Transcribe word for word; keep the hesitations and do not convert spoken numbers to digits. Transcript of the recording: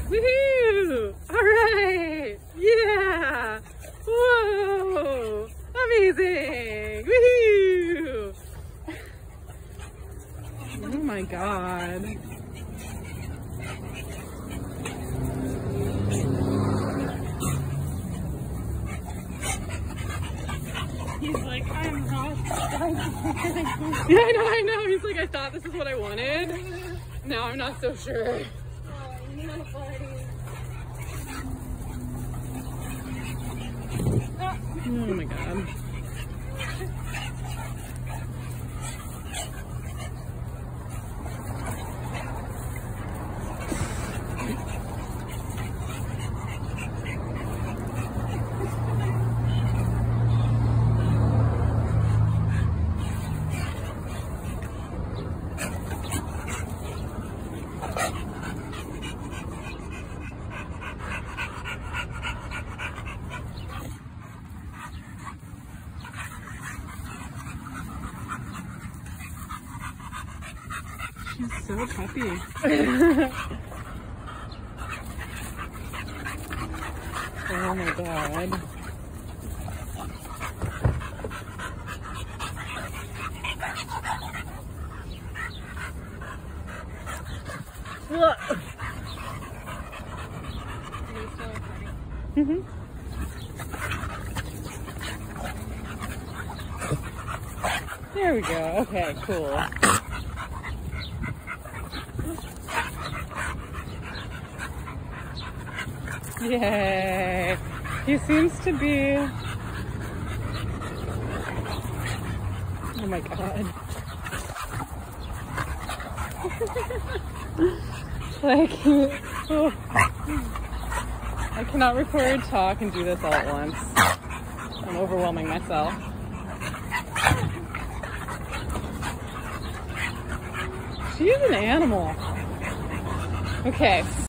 Woohoo! Alright! Yeah! Whoa! Amazing! Woohoo! Oh my god. He's like, I'm not. Yeah, I know, I know. He's like, I thought this is what I wanted. Now I'm not so sure. Oh my god. She's so puppy. Oh my god. Mm-hmm. There we go. Okay, cool. Yay! He seems to be... Oh my god. Like, oh. I cannot record, talk, and do this all at once. I'm overwhelming myself. She's an animal. Okay.